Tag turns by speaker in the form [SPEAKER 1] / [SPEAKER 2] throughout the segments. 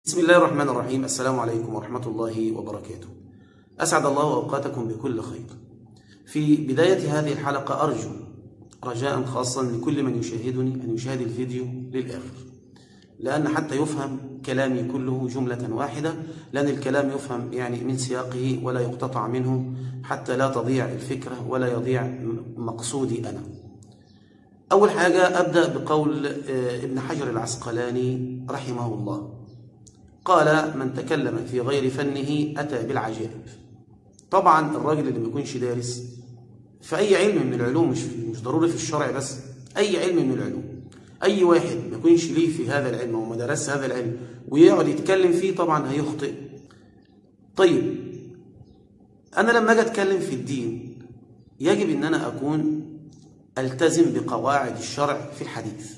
[SPEAKER 1] بسم الله الرحمن الرحيم. السلام عليكم ورحمة الله وبركاته. أسعد الله أوقاتكم بكل خير. في بداية هذه الحلقة أرجو رجاء خاصا لكل من يشاهدني أن يشاهد الفيديو للآخر، لأن حتى يفهم كلامي كله جملة واحدة، لأن الكلام يفهم يعني من سياقه ولا يقتطع منه، حتى لا تضيع الفكرة ولا يضيع مقصودي أنا. أول حاجة أبدأ بقول ابن حجر العسقلاني رحمه الله، قال: من تكلم في غير فنه أتى بالعجائب. طبعا الراجل اللي ما يكونش دارس في أي علم من العلوم، مش ضروري في الشرع بس، أي علم من العلوم، أي واحد ما يكونش ليه في هذا العلم وما درس هذا العلم ويقعد يتكلم فيه طبعا هيخطئ. طيب أنا لما أجي أتكلم في الدين يجب أن أنا أكون ألتزم بقواعد الشرع في الحديث.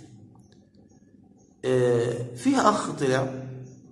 [SPEAKER 1] فيها أخ طلع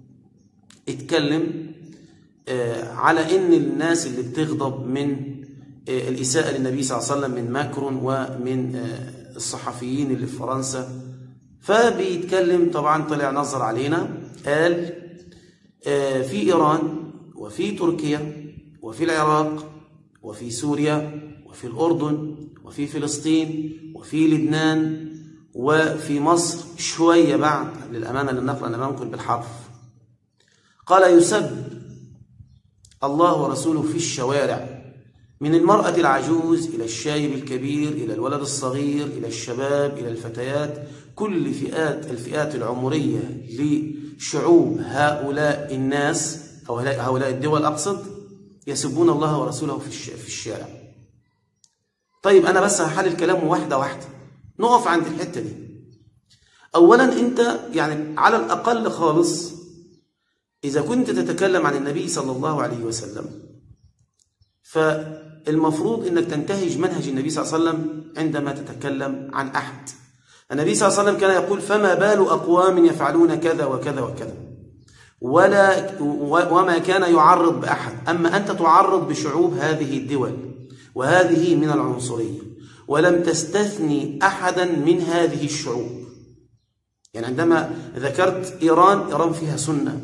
[SPEAKER 1] اتكلم على ان الناس اللي بتغضب من الإساءة للنبي صلى الله عليه وسلم من ماكرون ومن الصحفيين اللي في فرنسا، فبيتكلم طبعا طلع نظر علينا، قال في إيران وفي تركيا وفي العراق وفي سوريا وفي الأردن وفي فلسطين وفي لبنان وفي مصر شوية بعد، للأمانة للنقل أنا ما ممكن بالحرف، قال: يسب الله ورسوله في الشوارع، من المرأة العجوز إلى الشايب الكبير إلى الولد الصغير إلى الشباب إلى الفتيات، كل الفئات العمرية لشعوب هؤلاء الناس أو هؤلاء الدول أقصد، يسبون الله ورسوله في الشارع. طيب أنا بس هحلل الكلام واحدة واحدة، نقف عند الحتة دي. أولا أنت يعني على الأقل خالص إذا كنت تتكلم عن النبي صلى الله عليه وسلم فالمفروض أنك تنتهج منهج النبي صلى الله عليه وسلم عندما تتكلم عن أحد. النبي صلى الله عليه وسلم كان يقول: فما بال أقوام يفعلون كذا وكذا وكذا، وما كان يعرض بأحد. أما أنت تعرض بشعوب هذه الدول، وهذه من العنصرية، ولم تستثني أحدا من هذه الشعوب. يعني عندما ذكرت إيران فيها سنة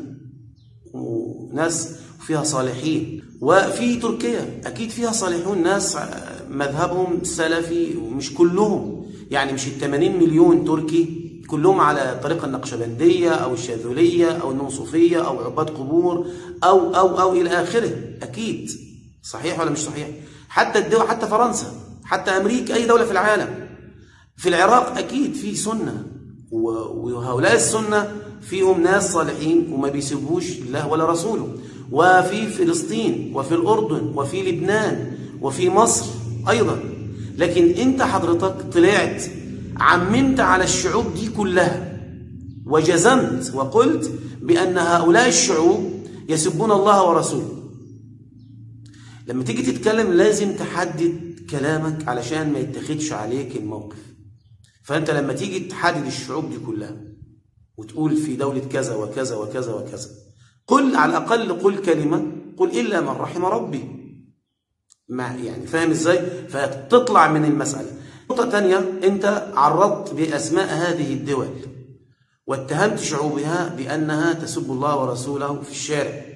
[SPEAKER 1] وناس فيها صالحين، وفي تركيا أكيد فيها صالحون، ناس مذهبهم سلفي، ومش كلهم، يعني مش 80 مليون تركي كلهم على الطريقة النقشبندية أو الشاذلية أو النوصوفية أو عباد قبور أو إلى آخره، أكيد صحيح ولا مش صحيح؟ حتى الدول، حتى فرنسا، حتى أمريكا، أي دولة في العالم. في العراق أكيد في سنة، وهؤلاء السنة فيهم ناس صالحين وما بيسبوش الله ولا رسوله. وفي فلسطين وفي الأردن وفي لبنان وفي مصر أيضا. لكن أنت حضرتك طلعت عممت على الشعوب دي كلها وجزمت وقلت بأن هؤلاء الشعوب يسبون الله ورسوله. لما تيجي تتكلم لازم تحدد كلامك علشان ما يتخدش عليك الموقف. فأنت لما تيجي تحدد الشعوب دي كلها وتقول في دولة كذا وكذا وكذا وكذا، قل على الأقل قل كلمة، قل إلا من رحم ربي. يعني فاهم إزاي؟ فتطلع من المسألة. نقطة تانية، أنت عرضت بأسماء هذه الدول واتهمت شعوبها بأنها تسب الله ورسوله في الشارع.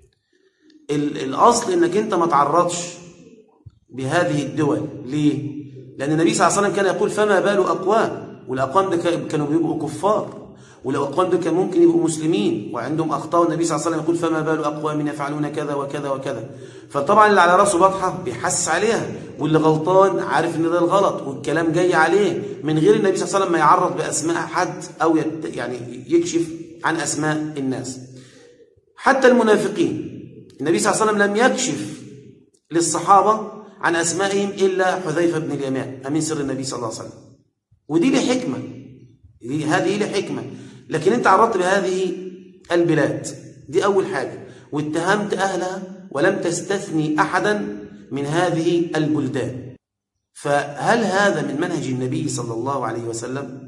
[SPEAKER 1] الأصل أنك أنت ما تعرضش بهذه الدول. ليه؟ لأن النبي صلى الله عليه وسلم كان يقول: فما بال أقوام، والأقوام ده كانوا بيبقوا كفار، والأقوام ده كان ممكن يبقوا مسلمين وعندهم أخطاء، والنبي صلى الله عليه وسلم يقول: فما بال أقوام يفعلون كذا وكذا وكذا. فطبعا اللي على راسه بطحة بيحسس عليها، واللي غلطان عارف إن ده الغلط والكلام جاي عليه، من غير النبي صلى الله عليه وسلم ما يعرض بأسماء حد أو يعني يكشف عن أسماء الناس. حتى المنافقين النبي صلى الله عليه وسلم لم يكشف للصحابة عن أسمائهم إلا حذيفة بن اليمان أمين سر النبي صلى الله عليه وسلم. ودي لحكمة، هذه لحكمة. لكن أنت عرضت بهذه البلاد، دي أول حاجة، واتهمت أهلها ولم تستثني أحدا من هذه البلدان. فهل هذا من منهج النبي صلى الله عليه وسلم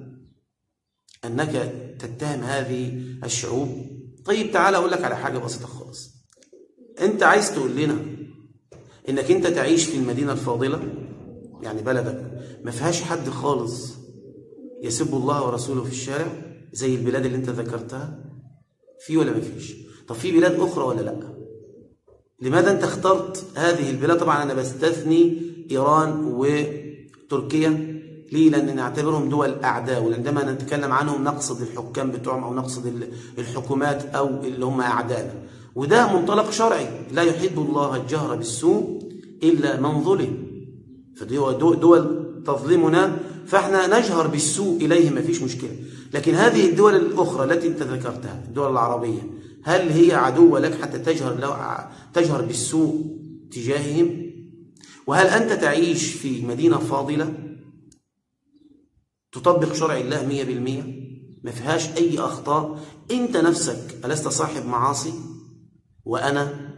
[SPEAKER 1] أنك تتهم هذه الشعوب؟ طيب تعال أقول لك على حاجة بسيطة خالص. أنت عايز تقول لنا إنك أنت تعيش في المدينة الفاضلة، يعني بلدك ما فيهاش حد خالص يسب الله ورسوله في الشارع زي البلاد اللي أنت ذكرتها؟ في ولا ما فيش؟ طب في بلاد أخرى ولا لا؟ لماذا أنت اخترت هذه البلاد؟ طبعا أنا بستثني إيران وتركيا. ليه؟ لأن نعتبرهم دول أعداء، وعندما نتكلم عنهم نقصد الحكام بتوعهم أو نقصد الحكومات أو اللي هم أعداءنا، وده منطلق شرعي. لا يحب الله الجهر بالسوء إلا من ظلم. فدول تظلمنا فاحنا نجهر بالسوء إليه، ما فيش مشكلة. لكن هذه الدول الأخرى التي أنت ذكرتها، الدول العربية، هل هي عدوة لك حتى تجهر بالسوء تجاههم؟ وهل أنت تعيش في مدينة فاضلة تطبق شرع الله 100%، ما فيهاش أي أخطاء؟ أنت نفسك ألست صاحب معاصي؟ وأنا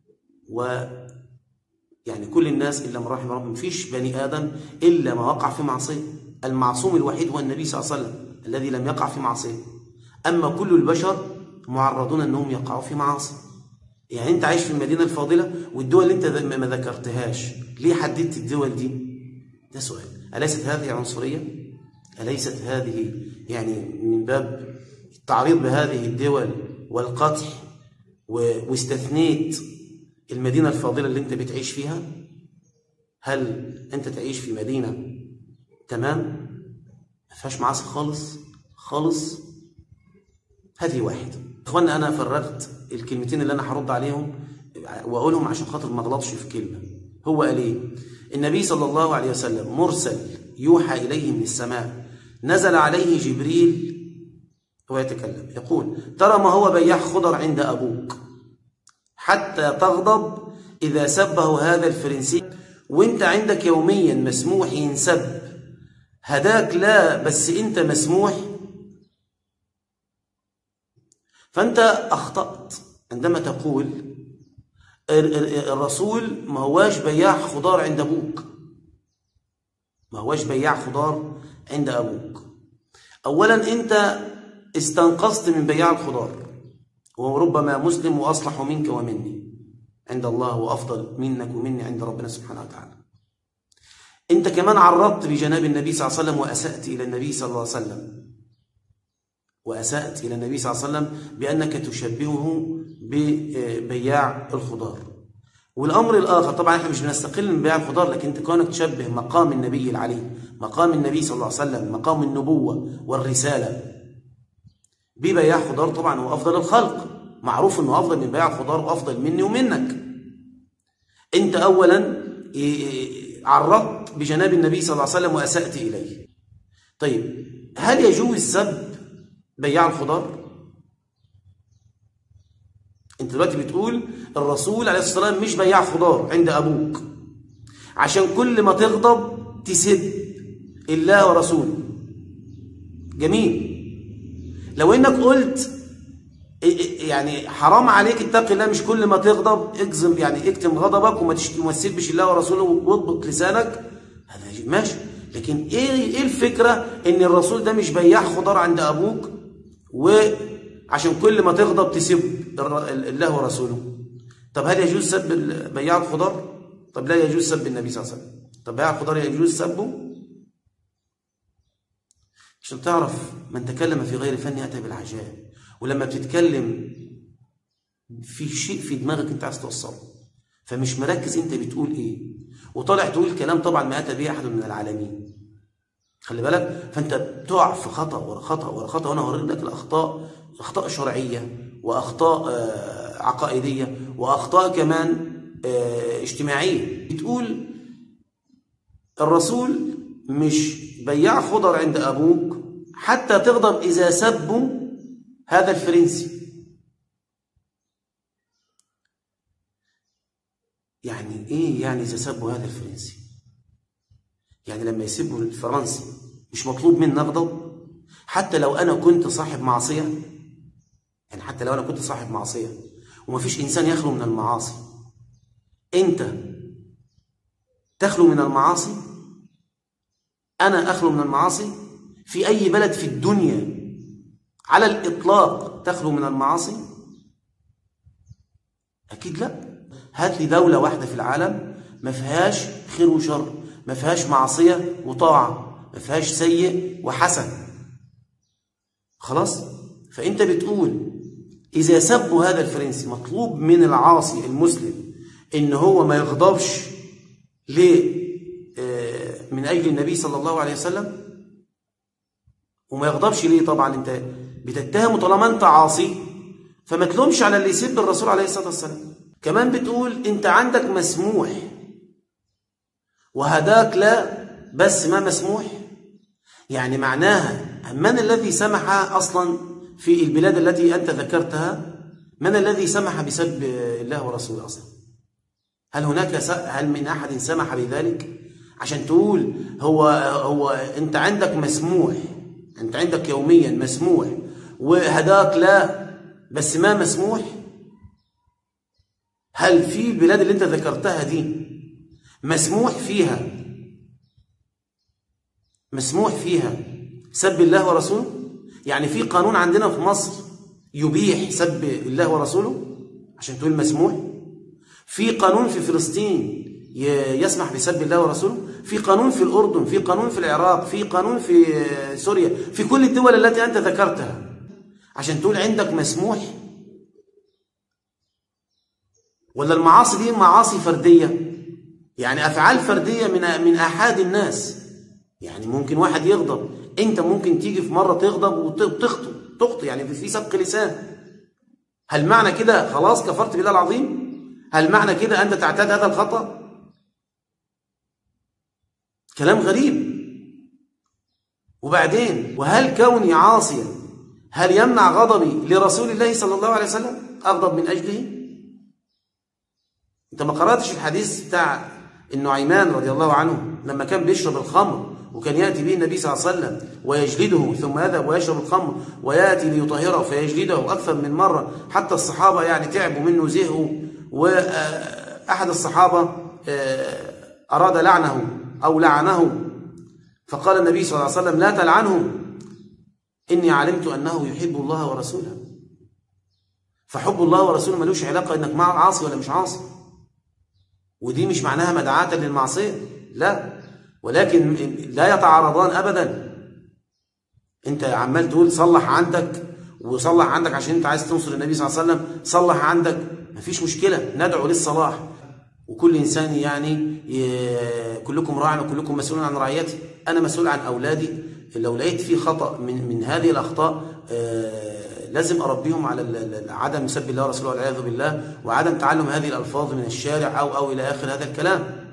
[SPEAKER 1] يعني كل الناس إلا من رحم ربي، مفيش بني آدم إلا ما وقع في معصية. المعصوم الوحيد هو النبي صلى الله عليه وسلم الذي لم يقع في معصية. أما كل البشر معرضون أنهم يقعوا في معاصي. يعني أنت عايش في المدينة الفاضلة والدول اللي أنت ما ذكرتهاش، ليه حددت الدول دي؟ ده سؤال. أليست هذه عنصرية؟ أليست هذه يعني من باب التعريض بهذه الدول والقطع، واستثنيت المدينة الفاضلة اللي أنت بتعيش فيها؟ هل أنت تعيش في مدينة تمام ما فيهاش معاصي خالص خالص؟ هذه واحدة. إخوانا، أنا فرغت الكلمتين اللي أنا هرد عليهم وأقولهم عشان خاطر ما أغلطش في كلمة. هو قال إيه؟ النبي صلى الله عليه وسلم مرسل يوحى إليه من السماء، نزل عليه جبريل هو يتكلم يقول: ترى ما هو بياع خضر عند أبوك حتى تغضب إذا سبه هذا الفرنسي، وانت عندك يوميا مسموح ينسب، هداك لا بس انت مسموح. فانت أخطأت عندما تقول الرسول ما هواش بياع خضار عند أبوك، ما هواش بياع خضار عند أبوك. أولا أنت استنقصت من بياع الخضار، وربما مسلم وأصلح منك ومني عند الله، وأفضل منك ومني عند ربنا سبحانه وتعالى. أنت كمان عرضت بجناب النبي صلى الله عليه وسلم وأسأت إلى النبي صلى الله عليه وسلم، وأسأت إلى النبي صلى الله عليه وسلم بأنك تشبهه ببياع الخضار. والأمر الآخر، طبعا احنا مش بنستقل من بياع الخضار، لكن انت كونك تشبه مقام النبي العلي، مقام النبي صلى الله عليه وسلم، مقام النبوة والرسالة ببياع خضار، طبعا هو أفضل الخلق، معروف أنه أفضل من بياع الخضار وأفضل مني ومنك. أنت أولا عرضت بجناب النبي صلى الله عليه وسلم وأسأت إليه. طيب، هل يجوز سب بياع الخضار؟ أنت دلوقتي بتقول الرسول عليه الصلاة والسلام مش بياع خضار عند أبوك، عشان كل ما تغضب تسب الله ورسوله. جميل. لو انك قلت يعني حرام عليك اتق الله، مش كل ما تغضب اجزم، يعني اكتم غضبك وما تسبش الله ورسوله واضبط لسانك، هذا ماشي. لكن ايه الفكرة ان الرسول ده مش بياع خضار عند ابوك وعشان كل ما تغضب تسب الله ورسوله؟ طب هل يجوز سب بياع الخضار؟ طب لا يجوز سب النبي صلى الله عليه وسلم. طب بياع الخضار يجوز سبه؟ عشان تعرف من تكلم في غير فن يأتي بالعجائب. ولما بتتكلم في شيء في دماغك انت عايز توصله، فمش مركز انت بتقول ايه، وطالع تقول كلام طبعا ما أتى به أحد من العالمين. خلي بالك، فانت بتقع في خطأ ورا خطأ ورا خطأ، وانا هوريك لك الأخطاء، أخطاء شرعية وأخطاء عقائدية وأخطاء كمان اجتماعية. بتقول الرسول مش بياع خضر عند أبوك حتى تغضب إذا سبوا هذا الفرنسي. يعني إيه يعني إذا سبوا هذا الفرنسي؟ يعني لما يسبوا الفرنسي مش مطلوب مني أغضب؟ حتى لو أنا كنت صاحب معصية، يعني حتى لو أنا كنت صاحب معصية، ومفيش إنسان يخلو من المعاصي، أنت تخلو من المعاصي؟ أنا أخلو من المعاصي؟ في أي بلد في الدنيا على الإطلاق تخلو من المعاصي؟ أكيد لا. هات لي دولة واحدة في العالم ما فيهاش خير وشر، ما فيهاش معصية وطاعة، ما فيهاش سيء وحسن. خلاص؟ فأنت بتقول إذا سبوا هذا الفرنسي مطلوب من العاصي المسلم إن هو ما يغضبش من أجل النبي صلى الله عليه وسلم؟ وما يغضبش ليه؟ طبعا أنت بتتهمه طالما أنت عاصي، فما تلومش على اللي يسب الرسول عليه الصلاة والسلام. كمان بتقول أنت عندك مسموح وهداك لا، بس ما مسموح. يعني معناها من الذي سمح أصلا في البلاد التي أنت ذكرتها؟ من الذي سمح بسب الله ورسوله أصلا؟ هل من أحد سمح بذلك؟ عشان تقول هو أنت عندك مسموح، أنت عندك يوميا مسموح وهداك لا بس ما مسموح. هل في البلاد اللي أنت ذكرتها دي مسموح فيها سب الله ورسوله؟ يعني في قانون عندنا في مصر يبيح سب الله ورسوله عشان تقول مسموح؟ في قانون في فلسطين يسمح بسب الله ورسوله؟ في قانون في الأردن، في قانون في العراق، في قانون في سوريا، في كل الدول التي أنت ذكرتها، عشان تقول عندك مسموح؟ ولا المعاصي دي معاصي فردية؟ يعني أفعال فردية من أحد الناس. يعني ممكن واحد يغضب، أنت ممكن تيجي في مرة تغضب وتخطئ، يعني في سبق لسان. هل معنى كده خلاص كفرت بالله العظيم؟ هل معنى كده أنت تعتاد هذا الخطأ؟ كلام غريب. وبعدين وهل كوني عاصيا هل يمنع غضبي لرسول الله صلى الله عليه وسلم أغضب من أجله؟ أنت ما قرأتش الحديث بتاع النعيمان رضي الله عنه لما كان بيشرب الخمر وكان يأتي به النبي صلى الله عليه وسلم ويجلده، ثم يذهب ويشرب الخمر ويأتي ليطهره فيجلده أكثر من مرة، حتى الصحابة يعني تعبوا منه زهقوا، وأحد الصحابة أراد لعنه أو لعنه، فقال النبي صلى الله عليه وسلم لا تلعنه إني علمت أنه يحب الله ورسوله. فحب الله ورسوله ملوش علاقة إنك مع عاصي ولا مش عاصي، ودي مش معناها مدعاة للمعصية، لا، ولكن لا يتعارضان أبدا. أنت عمال تقول صلح عندك وصلح عندك عشان أنت عايز تنصر النبي صلى الله عليه وسلم، صلح عندك مفيش مشكلة، ندعو للصلاح، وكل إنسان يعني كلكم راع وكلكم مسؤول عن رعيته. أنا مسؤول عن أولادي، لو لقيت في خطأ من هذه الأخطاء لازم أربيهم على عدم سب الله ورسوله والعياذ بالله، وعدم تعلم هذه الألفاظ من الشارع أو إلى آخر هذا الكلام.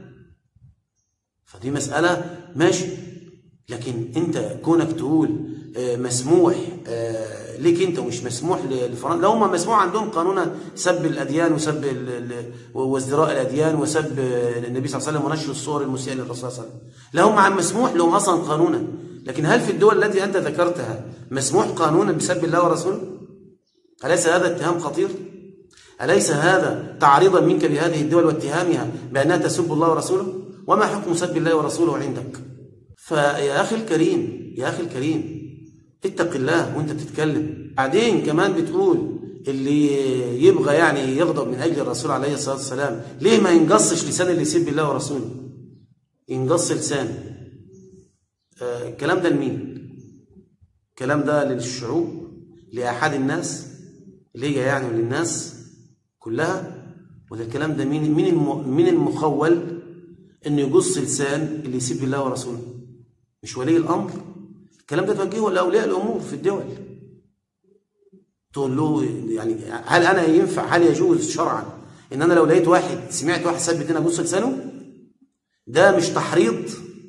[SPEAKER 1] فدي مسألة ماشي، لكن أنت كونك تقول مسموح ليك أنت ومش مسموح للفرنسا، لو هم مسموح عندهم قانون سب الأديان وسب وازدراء الأديان وسب النبي صلى الله عليه وسلم ونشر الصور المسيئة للرسول صلى الله عليه وسلم، لهم عن مسموح لهم أصلا قانونا. لكن هل في الدول التي أنت ذكرتها مسموح قانونا بسب الله ورسوله؟ أليس هذا اتهام خطير؟ أليس هذا تعريضا منك بهذه الدول واتهامها بأنها تسب الله ورسوله؟ وما حكم سب الله ورسوله عندك؟ فيا أخي الكريم اتق الله وانت تتكلم. بعدين كمان بتقول اللي يبغى يعني يغضب من أجل الرسول عليه الصلاة والسلام ليه ما ينقصش لسان اللي يسب الله ورسوله؟ ينقص لسان. الكلام ده لمين؟ الكلام ده للشعوب، لأحد الناس اللي هي يعني للناس كلها؟ ولا الكلام ده مين المخول انه يقص لسان اللي يسب الله ورسوله؟ مش ولي الامر؟ الكلام ده توجهه لاولياء الامور في الدول، تقول له يعني هل انا ينفع، هل يجوز شرعا ان انا لو لقيت واحد سمعت واحد سب الدين اقص لسانه؟ ده مش تحريض؟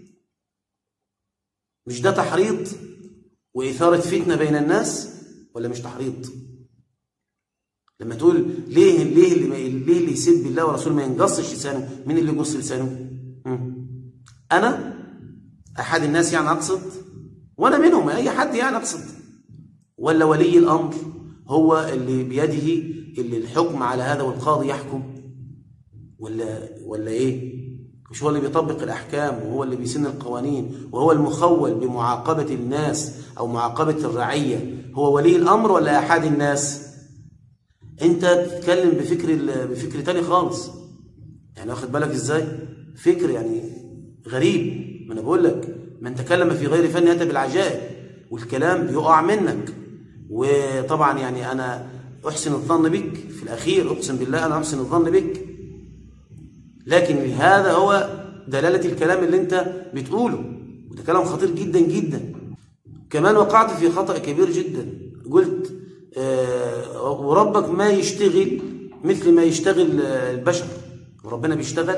[SPEAKER 1] مش ده تحريض واثاره فتنه بين الناس ولا مش تحريض؟ لما تقول ليه اللي يسب الله ورسوله ما ينقصش لسانه؟ مين اللي يقص لسانه؟ انا احد الناس يعني اقصد، وانا منهم، اي حد يعني اقصد، ولا ولي الامر هو اللي بيده اللي الحكم على هذا والقاضي يحكم؟ ولا ايه؟ مش هو اللي بيطبق الاحكام وهو اللي بيسن القوانين وهو المخول بمعاقبه الناس او معاقبه الرعيه؟ هو ولي الامر ولا احد الناس؟ انت بتتكلم بفكر تاني خالص، يعني واخد بالك ازاي؟ فكر يعني غريب. ما انا بقول لك من تكلم في غير فن اتى بالعجائب، والكلام بيقع منك. وطبعا يعني انا أحسن الظن بك في الأخير، أقسم بالله أنا أحسن الظن بك. لكن هذا هو دلالة الكلام اللي أنت بتقوله، وده كلام خطير جدا جدا. كمان وقعت في خطأ كبير جدا، قلت وربك ما يشتغل مثل ما يشتغل البشر، وربنا بيشتغل.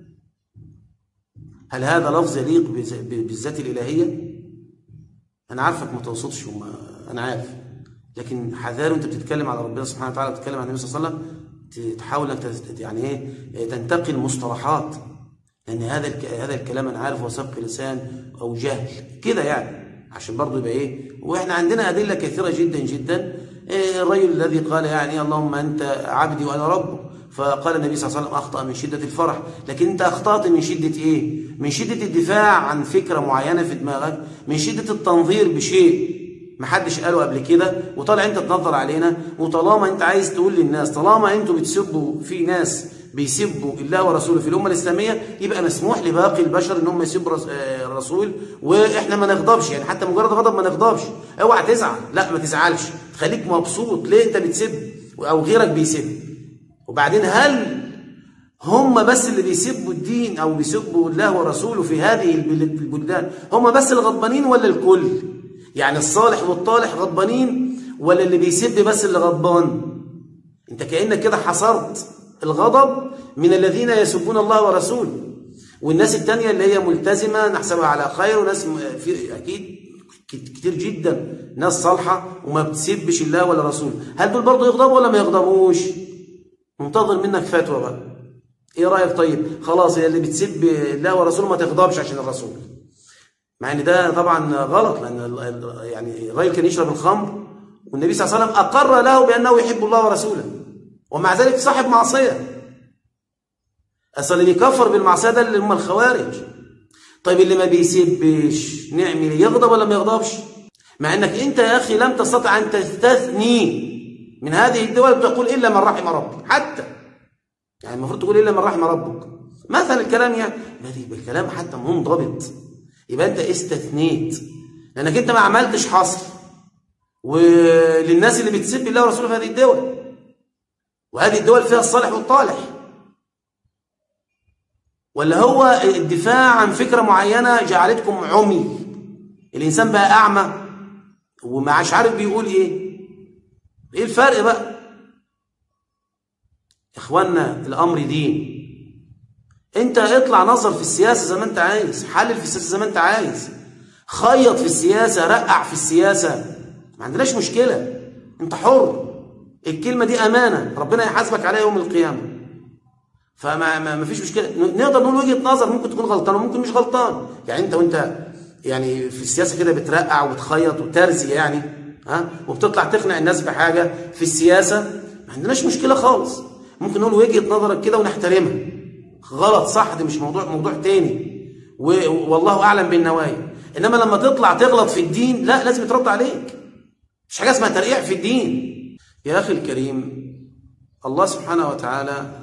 [SPEAKER 1] هل هذا لفظ يليق بالذات الإلهية؟ أنا عارفك ما توصلش أنا عارف، لكن حذار وأنت بتتكلم على ربنا سبحانه وتعالى، بتتكلم عن النبي صلى الله عليه وسلم، تحاول أنك يعني إيه تنتقي المصطلحات، لأن هذا الكلام أنا عارف هو سبق لسان أو جهل كده يعني، عشان برضه يبقى إيه. وإحنا عندنا أدلة كثيرة جدا جدا. الرجل الذي قال يعني اللهم أنت عبدي وأنا ربك، فقال النبي صلى الله عليه وسلم أخطأ من شدة الفرح. لكن أنت أخطأت من شدة إيه؟ من شدة الدفاع عن فكرة معينة في دماغك، من شدة التنظير بشيء محدش قاله قبل كده، وطالع أنت تنظر علينا. وطالما أنت عايز تقول للناس طالما أنتوا بتسبوا في ناس بيسبوا الله ورسوله في الأمة الإسلامية، يبقى مسموح لباقي البشر إن هم يسبوا الرسول، وإحنا ما نغضبش، يعني حتى مجرد غضب ما نغضبش. اوعى تزعل، لا ما تزعلش، خليك مبسوط. ليه أنت بتسب أو غيرك بيسب؟ وبعدين هل هم بس اللي بيسبوا الدين أو بيسبوا الله ورسوله في هذه البلدان هم بس الغضبانين ولا الكل؟ يعني الصالح والطالح غضبانين ولا اللي بيسب بس اللي غضبان؟ أنت كأنك كده حصرت الغضب من الذين يسبون الله ورسوله، والناس التانية اللي هي ملتزمة نحسبها على خير، وناس في أكيد كتير جدا ناس صالحة وما بتسبش الله ولا رسوله، هل دول برضه يغضبوا ولا ما يغضبوش؟ منتظر منك فتوى بقى. ايه رأيك؟ طيب خلاص، اللي بتسب الله ورسوله ما تغضبش عشان الرسول، مع ان ده طبعا غلط، لان يعني الراجل كان يشرب الخمر والنبي صلى الله عليه وسلم أقر له بأنه يحب الله ورسوله، ومع ذلك صاحب معصية. أصل اللي بيكفر بالمعصية ده اللي هم الخوارج. طيب اللي ما بيسبش نعمل ايه؟ يغضب ولا ما يغضبش؟ مع انك انت يا اخي لم تستطع ان تستثني من هذه الدول بتقول الا من رحم ربك، حتى يعني المفروض تقول الا من رحم ربك مثل الكلام، يعني بالكلام حتى منضبط، يبقى انت استثنيت لانك انت ما عملتش حصر وللناس اللي بتسب الله ورسوله في هذه الدول، وهذه الدول فيها الصالح والطالح. ولا هو الدفاع عن فكرة معينة جعلتكم عمي، الإنسان بقى أعمى ومعاش عارف بيقول إيه الفرق بقى؟ إخواننا الأمر دين. أنت اطلع نظر في السياسة زي ما أنت عايز، حلل في السياسة زي ما أنت عايز، خيط في السياسة، رقع في السياسة، ما عندناش مشكلة، أنت حر. الكلمة دي أمانة ربنا يحاسبك عليها يوم القيامة، فما فيش مشكلة. نقدر نقول وجهة نظر، ممكن تكون غلطان وممكن مش غلطان، يعني أنت وأنت يعني في السياسة كده بترقع وتخيط وترزي يعني، وبتطلع تقنع الناس بحاجة في السياسة، ما عندناش مشكلة خالص، ممكن نقول وجهة نظرك كده ونحترمها. غلط صح ده مش موضوع تاني، والله أعلم بالنوايا. إنما لما تطلع تغلط في الدين لا، لازم يترد عليك، مش حاجة اسمها ترقيع في الدين. يا أخي الكريم، الله سبحانه وتعالى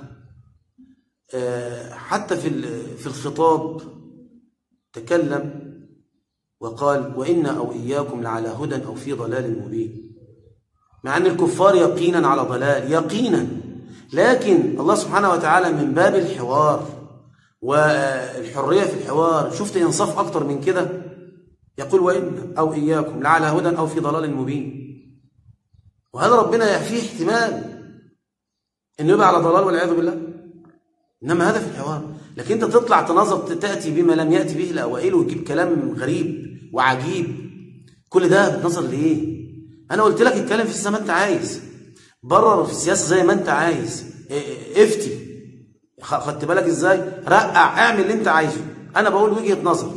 [SPEAKER 1] حتى في الخطاب تكلم وقال وإنا أو إياكم لعلى هدى أو في ضلال مبين، مع أن الكفار يقينا على ضلال يقينا، لكن الله سبحانه وتعالى من باب الحوار والحرية في الحوار، شفت إنصاف أكتر من كده؟ يقول وإنا أو إياكم لعلى هدى أو في ضلال مبين، وهذا ربنا فيه احتمال إنه يبقى على ضلال والعياذ بالله، إنما هذا في الحوار. لكن أنت تطلع تنظر تأتي بما لم يأتي به الأوائل وتجيب كلام غريب وعجيب، كل ده بتنظر لإيه؟ أنا قلت لك اتكلم في السياسة ما أنت عايز، برر في السياسة زي ما أنت عايز، افتي، خدت بالك إزاي؟ رقع، اعمل اللي أنت عايزه. أنا بقول وجهة نظر،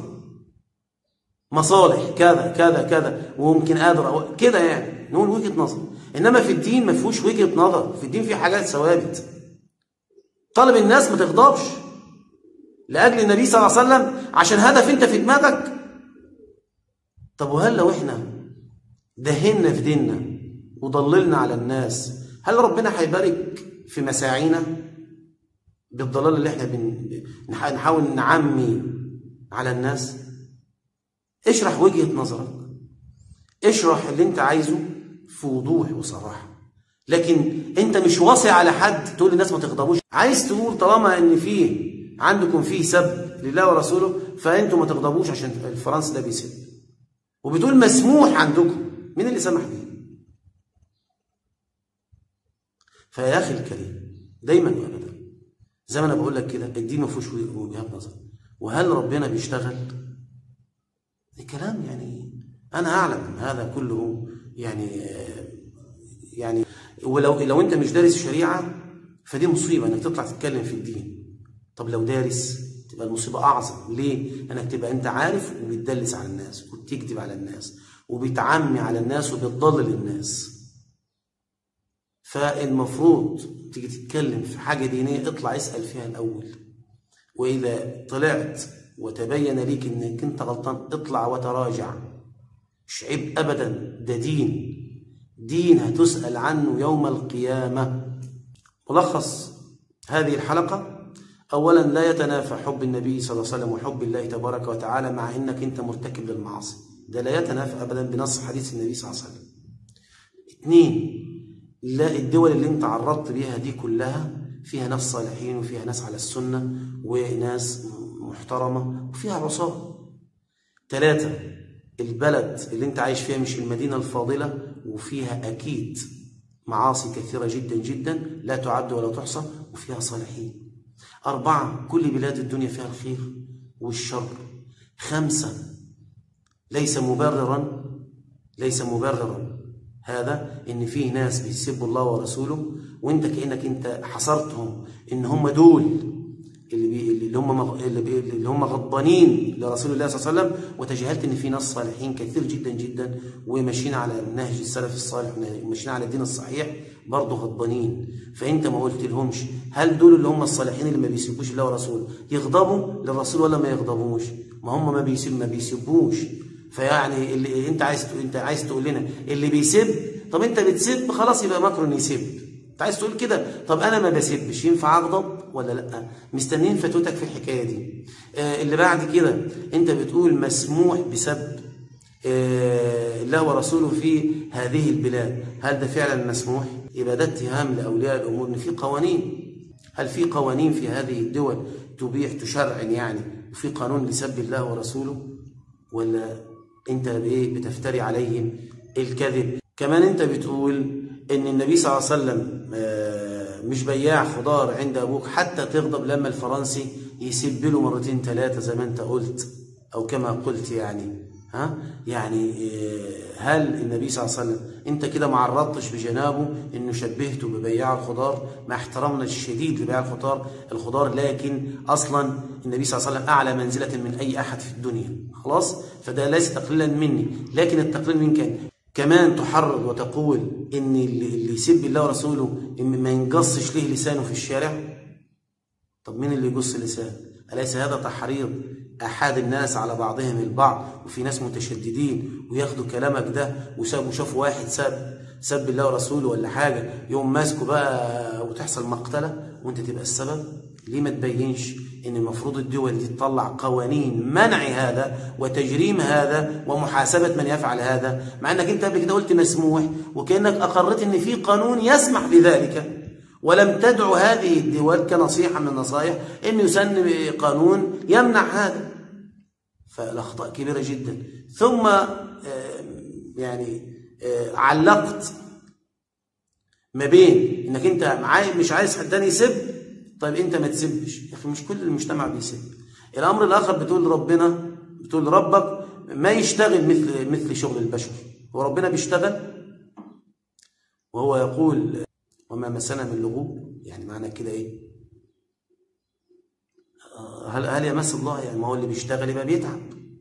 [SPEAKER 1] مصالح كذا كذا كذا، وممكن قادر كده يعني نقول وجهة نظر. إنما في الدين ما فيهوش وجهة نظر، في الدين في حاجات ثوابت. طالب الناس ما تغضبش لأجل النبي صلى الله عليه وسلم عشان هدف أنت في دماغك. طب وهل لو إحنا دهنا في ديننا وضللنا على الناس، هل ربنا هيبارك في مساعينا بالضلال اللي إحنا نحاول نعمي على الناس؟ اشرح وجهة نظرك، اشرح اللي أنت عايزه في وضوح وصراحة، لكن انت مش واصي على حد تقول للناس ما تغضبوش. عايز تقول طالما ان فيه عندكم فيه سب لله ورسوله فانتم ما تغضبوش عشان الفرنسي ده بيسب، وبتقول مسموح عندكم. مين اللي سمح بيه؟ فيا اخي الكريم دايما وابدا زي ما انا بقول لك كده، الدين ما فيهوش وجهات نظر. وهل ربنا بيشتغل؟ ده كلام يعني انا اعلم هذا كله يعني ولو انت مش دارس شريعه فدي مصيبه انك تطلع تتكلم في الدين. طب لو دارس تبقى المصيبه اعظم. ليه؟ انك تبقى انت عارف وبتدلس على الناس وبتكذب على الناس وبتعمي على الناس وبتضلل الناس. فالمفروض تيجي تتكلم في حاجه دينيه اطلع اسال فيها الاول، واذا طلعت وتبين ليك انك انت غلطان اطلع وتراجع. مش عيب ابدا، ده دين هتسأل عنه يوم القيامة. ملخص هذه الحلقة: أولا لا يتنافى حب النبي صلى الله عليه وسلم وحب الله تبارك وتعالى مع إنك أنت مرتكب للمعاصي، ده لا يتنافى أبدا بنص حديث النبي صلى الله عليه وسلم. اثنين، لا الدول اللي أنت عرضت بيها دي كلها فيها ناس صالحين وفيها ناس على السنة وناس محترمة وفيها عصاة. ثلاثة، البلد اللي انت عايش فيها مش المدينة الفاضلة وفيها أكيد معاصي كثيرة جدا جدا لا تعد ولا تحصى وفيها صالحين. أربعة، كل بلاد الدنيا فيها الخير والشر. خمسة، ليس مبررا هذا إن فيه ناس بيسبوا الله ورسوله وانت كأنك انت حصرتهم إن هم دول اللي هم غضبانين لرسول الله صلى الله عليه وسلم، وتجاهلت ان في ناس صالحين كثير جدا جدا وماشيين على نهج السلف الصالح وماشيين على الدين الصحيح برضه غضبانين. فانت ما قلت لهمش هل دول اللي هم الصالحين اللي ما بيسبوش الله ورسوله يغضبوا للرسول ولا ما يغضبوش؟ ما هم ما بيسبوش. فيعني اللي انت عايز تقول لنا اللي بيسب، طب انت بتسب خلاص يبقى مكر يسب. انت عايز تقول كده، طب انا ما بسبش ينفع اغضب ولا لا؟ مستنين فتوتك في الحكايه دي. اللي بعد كده انت بتقول مسموح بسب الله ورسوله في هذه البلاد، هل ده فعلا مسموح؟ يبقى ده اتهام لاولياء الامور ان في قوانين. هل في قوانين في هذه الدول تبيح تشرع يعني وفي قانون لسب الله ورسوله؟ ولا انت بتفتري عليهم الكذب؟ كمان انت بتقول ان النبي صلى الله عليه وسلم مش بياع خضار عند ابوك حتى تغضب لما الفرنسي يسب له مرتين ثلاثه زي ما انت قلت او كما قلت يعني هل النبي صلى الله عليه وسلم انت كده ما عرضتش بجنابه انه شبهته ببياع الخضار مع احترامنا الشديد لبياع الخضار، لكن اصلا النبي صلى الله عليه وسلم اعلى منزله من اي احد في الدنيا خلاص، فده ليس تقليلا مني، لكن التقليل منك كمان تحرض وتقول ان اللي يسب الله ورسوله ما ينقصش ليه لسانه في الشارع. طب مين اللي يقص لسانه؟ أليس هذا تحريض أحد الناس على بعضهم البعض؟ وفي ناس متشددين وياخدوا كلامك ده وشافوا واحد سب الله ورسوله ولا حاجة يوم ماسكه بقى وتحصل مقتلة وانت تبقى السبب. ليه ما تبينش ان المفروض الدول دي تطلع قوانين منع هذا وتجريم هذا ومحاسبة من يفعل هذا، مع انك انت قبل كده قلت مسموح وكأنك اقرت ان في قانون يسمح بذلك، ولم تدعو هذه الدول كنصيحة من النصائح ان يسن قانون يمنع هذا. فالاخطاء كبيرة جدا. ثم علقت ما بين انك انت مش عايز حد تاني يسب، طيب انت ما تسبش يا اخي، مش كل المجتمع بيسب. الامر الاخر بتقول ربك ما يشتغل مثل شغل البشر، وربنا بيشتغل وهو يقول وما مسنا من لغوب. يعني معنى كده ايه؟ هل يمس الله؟ يعني ما هو اللي بيشتغل يبقى بيتعب.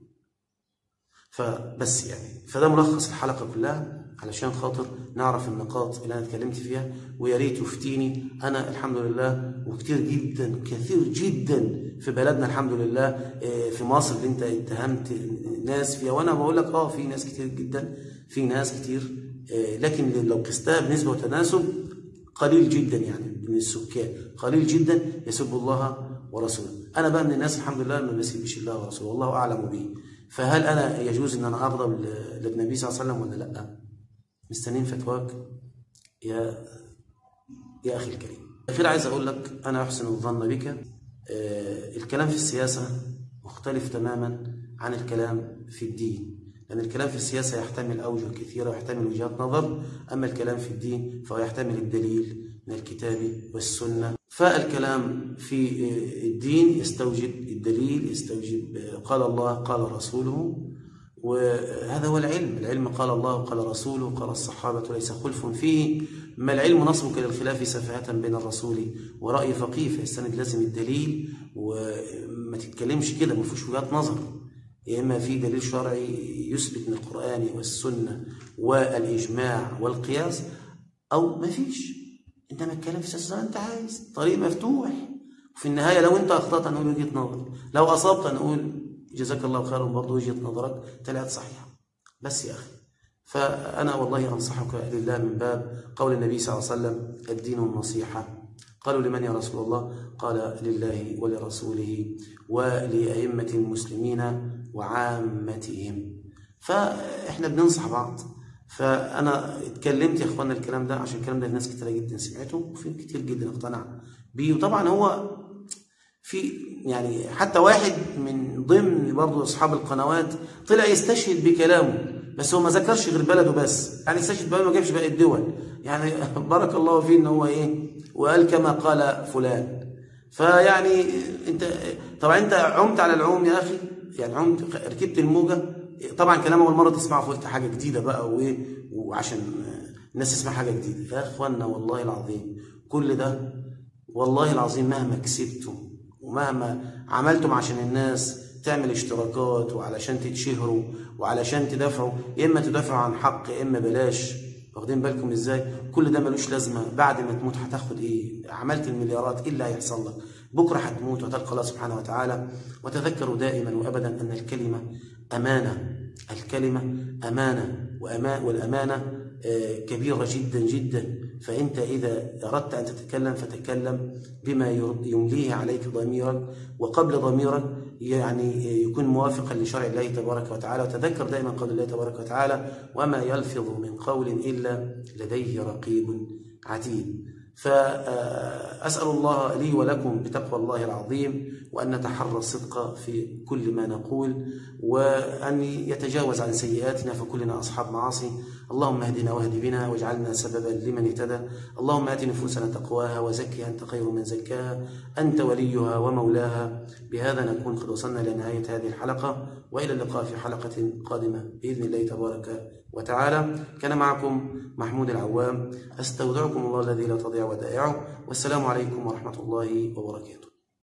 [SPEAKER 1] فبس فده ملخص الحلقه كلها علشان خاطر نعرف النقاط اللي انا اتكلمت فيها، ويا ريت يفتيني انا الحمد لله وكتير جدا كثير جدا في بلدنا الحمد لله في مصر اللي انت اتهمت ناس فيها، وانا بقول لك في ناس كتير جدا، في ناس كتير لكن لو قستها بنسبه وتناسب قليل جدا يعني من السكان، قليل جدا يسب الله ورسوله. انا بقى من الناس الحمد لله ما بسبش الله ورسوله والله اعلم به. فهل انا يجوز ان انا اغضب للنبي صلى الله عليه وسلم ولا لا؟ مستنين فتواك. يا أخي الكريم. أخيرا عايز أقول لك أنا أحسن الظن بك. الكلام في السياسة مختلف تماما عن الكلام في الدين، لأن الكلام في السياسة يحتمل أوجه كثيرة ويحتمل وجهات نظر، أما الكلام في الدين فهو يحتمل الدليل من الكتاب والسنة. فالكلام في الدين يستوجب الدليل، يستوجب قال الله قال رسوله، وهذا هو العلم. العلم قال الله وقال رسوله قال الصحابة ليس خلف فيه. ما العلم نصبك للخلاف سفاهة بين الرسول ورأي فقيه، فيستند لازم الدليل وما تتكلمش كده ما فيش وجهات نظر، يا إما في دليل شرعي يثبت من القرآن والسنة والإجماع والقياس أو ما فيش. أنت ما تتكلم في سياسة أنت عايز، طريق مفتوح. وفي النهاية لو أنت أخطأت نقول وجهة نظر، لو أصبت نقول جزاك الله خيرا برضه وجهة نظرك طلعت صحيحة. بس يا أخي، فأنا والله أنصحك لله من باب قول النبي صلى الله عليه وسلم الدين النصيحة. قالوا لمن يا رسول الله؟ قال لله ولرسوله ولأئمة المسلمين وعامتهم. فإحنا بننصح بعض. فأنا اتكلمت يا إخوانا الكلام ده عشان الكلام ده الناس كتير جدا سمعته وفي كتير جدا اقتنع بيه. وطبعا هو في يعني حتى واحد من ضمن برضه أصحاب القنوات طلع يستشهد بكلامه، بس هو ما ذكرش غير بلده بس، يعني استشهد بقى ما جابش باقي الدول، يعني بارك الله فيه ان هو ايه وقال كما قال فلان. فيعني انت طبعا انت عمت على العوم يا اخي، يعني عمت ركبت الموجه. طبعا كلام اول مره تسمعه فقلت حاجه جديده بقى وايه، وعشان الناس تسمع حاجه جديده. يا اخوانا والله العظيم كل ده والله العظيم مهما كسبتم ومهما عملتم عشان الناس تعمل اشتراكات وعلشان تتشهروا وعلشان تدافعوا، يا اما تدافعوا عن حق يا اما بلاش. واخدين بالكم ازاي؟ كل ده ملوش لازمه. بعد ما تموت هتاخد ايه؟ عملت المليارات، ايه اللي هيحصل لك؟ بكره هتموت وتلقى الله سبحانه وتعالى. وتذكروا دائما وابدا ان الكلمه امانه، الكلمه امانه، والامانه كبيره جدا جدا. فانت اذا اردت ان تتكلم فتكلم بما يمليه عليك ضميرك، وقبل ضميرك يعني يكون موافقا لشرع الله تبارك وتعالى. وتذكر دائما قول الله تبارك وتعالى وما يلفظ من قول إلا لديه رقيب عتيد. فأسأل الله لي ولكم بتقوى الله العظيم وأن نتحرى الصدق في كل ما نقول، وأن يتجاوز عن سيئاتنا، فكلنا أصحاب معاصي. اللهم اهدنا واهد بنا واجعلنا سببا لمن اهتدى. اللهم آت نفوسنا تقواها وزكها أنت خير من زكاها، أنت وليها ومولاها. بهذا نكون قد وصلنا لنهاية هذه الحلقة، وإلى اللقاء في حلقة قادمة بإذن الله تبارك وتعالى. كان معكم محمود العوام، أستودعكم الله الذي لا تضيع ودائعه، والسلام عليكم ورحمة الله وبركاته.